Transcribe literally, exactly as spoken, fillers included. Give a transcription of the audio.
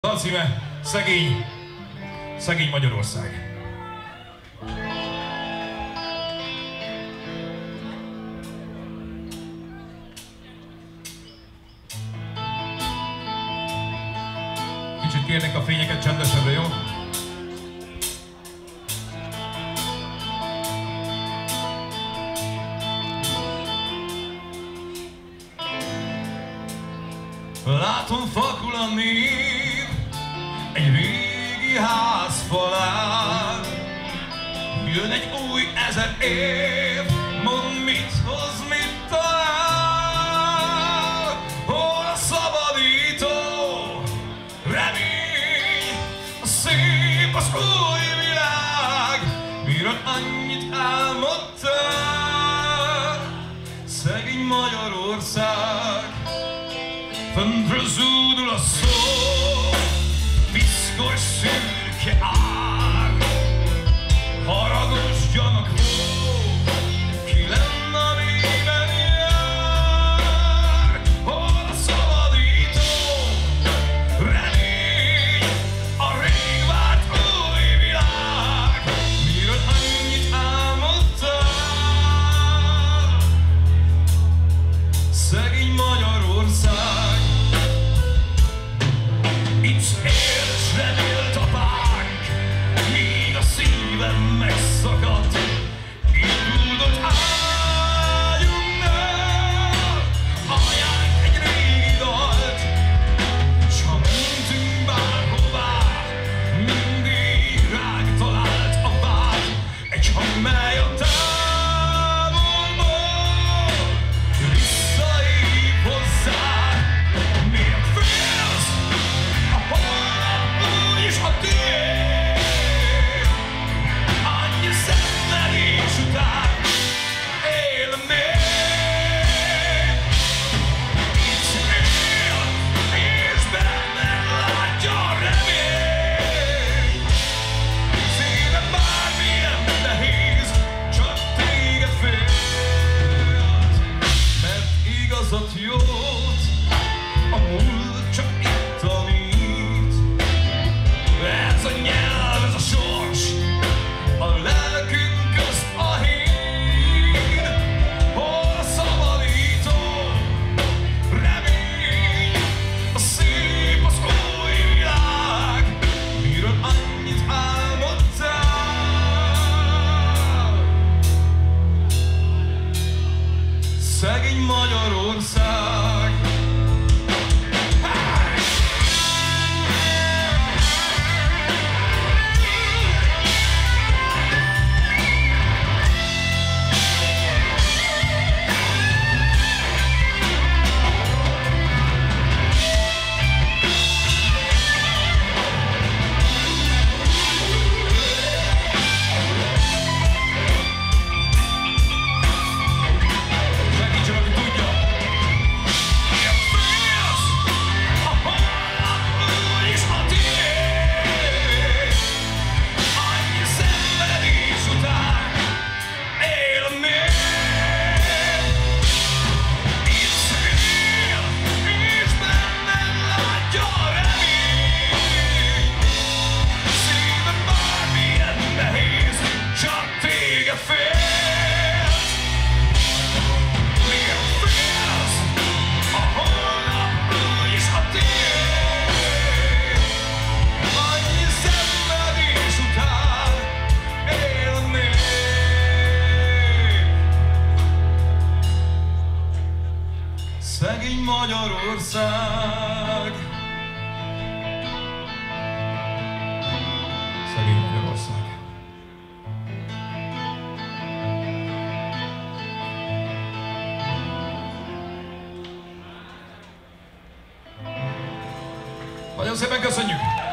A címe Szegény, szegény Magyarország. Kicsit kérnek a fényeket csendesebbre, jó? Látom, fakul a nép egy régi ház falán. Jön egy új ezer év, mondd mit hoz, mit talál. Hol a szabadító remény, a szép az új világ, miről annyit álmodtál. Szegény Magyarország, föntről zúdul a szó, piszkos szürke ár, haragos gyanakvó, ki lenne, amiben jár. Hol a szabadító remény, a rég várt új világ, miről annyit álmodtál. Szegény Magyarország, itt él s remélt apánk, míg a szívem megszakadt. Indult ágyunknál anyánk egy régi dalt, s ha mentünk bárhová, mindig ránk talált a vágy. Egy hang, mely a távolból visszahív hozzád. Miért félsz? A holnap úgyis a tiéd. Annyi szenvedés után él még. Itt él, és benned látja a remény. Szíve bármilyen nehéz, csak téged félt. Mert igazat, jót a múlt csak itt tanít. Ez a nyelv, ez a sors, a lelkünk közt a híd. Hol a szabadító remény, a szép az új világ, miről annyit álmodtál. Szegény Magyarország. Segítsen, aki tudja! Miért félsz? A holnap úgyis a tiéd. Annyi szenvedés után él még. Itt él, és benned látja a remény. Szíve bármilyen nehéz, csak téged félt. Miért félsz? A holnap úgyis a tiéd. Annyi szenvedés után él még. Szegény Magyarország. Szegény Magyarország. Nagyon szépen köszönjük!